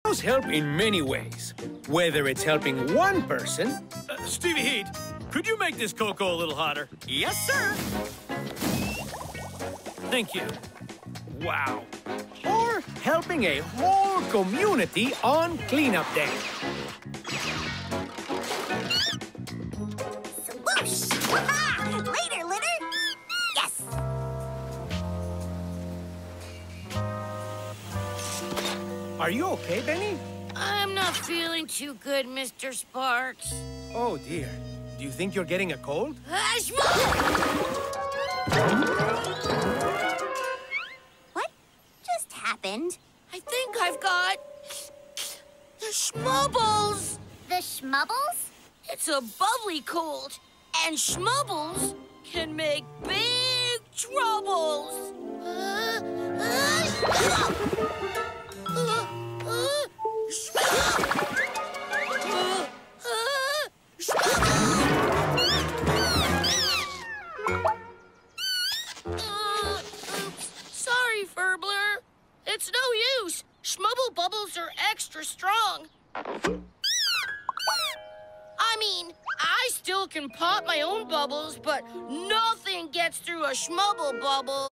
Bubbles help in many ways. Whether it's helping one person... Stevie Heat, could you make this cocoa a little hotter? Yes, sir. Thank you. Wow. Or helping a whole community on cleanup day. Swoosh! Later, litter! Yes! Are you okay, Benny? I'm not feeling too good, Mr. Sparks. Oh, dear. Do you think you're getting a cold? What just happened? I think I've got the Schmubbles. The Schmubbles? It's a bubbly cold, and Schmubbles can make big troubles. Sorry, Furbler. It's no use. Schmubble bubbles are extra strong. I mean, I still can pop my own bubbles, but nothing gets through a Schmubble bubble.